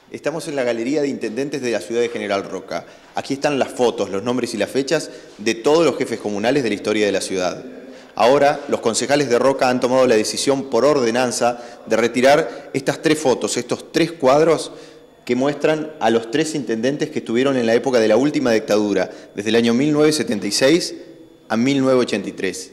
Estamos en la Galería de Intendentes de la ciudad de General Roca. Aquí están las fotos, los nombres y las fechas de todos los jefes comunales de la historia de la ciudad. Ahora, los concejales de Roca han tomado la decisión por ordenanza de retirar estas tres fotos, estos tres cuadros que muestran a los tres intendentes que estuvieron en la época de la última dictadura, desde el año 1976 a 1983.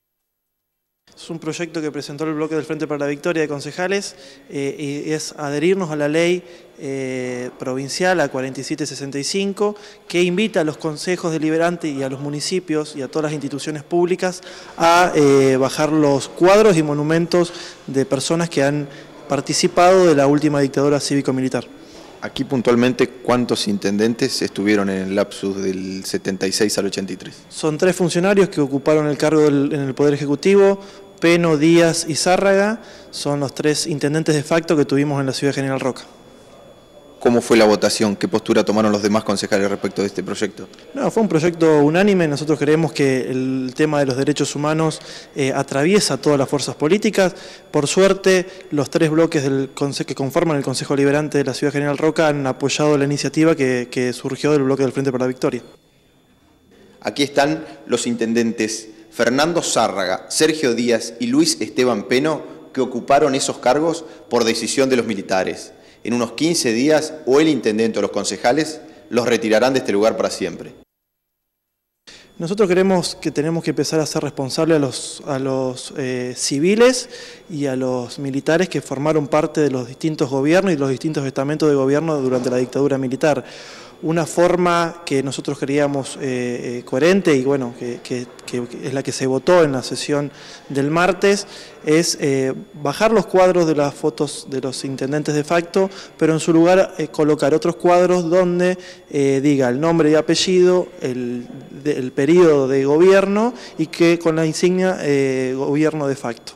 Es un proyecto que presentó el bloque del Frente para la Victoria de concejales y es adherirnos a la ley provincial a 4765 que invita a los consejos deliberantes y a los municipios y a todas las instituciones públicas a bajar los cuadros y monumentos de personas que han participado de la última dictadura cívico-militar. Aquí puntualmente, ¿cuántos intendentes estuvieron en el lapsus del 76 al 83? Son tres funcionarios que ocuparon el cargo en el Poder Ejecutivo. Peno, Díaz y Zárraga son los tres intendentes de facto que tuvimos en la ciudad de General Roca. ¿Cómo fue la votación? ¿Qué postura tomaron los demás concejales respecto de este proyecto? No, fue un proyecto unánime. Nosotros creemos que el tema de los derechos humanos atraviesa todas las fuerzas políticas. Por suerte, los tres bloques que conforman el Consejo Deliberante de la ciudad de General Roca han apoyado la iniciativa que surgió del bloque del Frente para la Victoria. Aquí están los intendentes Fernando Zárraga, Sergio Díaz y Luis Esteban Peno, que ocuparon esos cargos por decisión de los militares. En unos 15 días, o el intendente o los concejales los retirarán de este lugar para siempre. Nosotros creemos que tenemos que empezar a ser responsables a los civiles y a los militares que formaron parte de los distintos gobiernos y los distintos estamentos de gobierno durante la dictadura militar. Una forma que nosotros creíamos coherente y bueno, que es la que se votó en la sesión del martes, es bajar los cuadros de las fotos de los intendentes de facto, pero en su lugar colocar otros cuadros donde diga el nombre y apellido, el periodo de gobierno y que con la insignia gobierno de facto.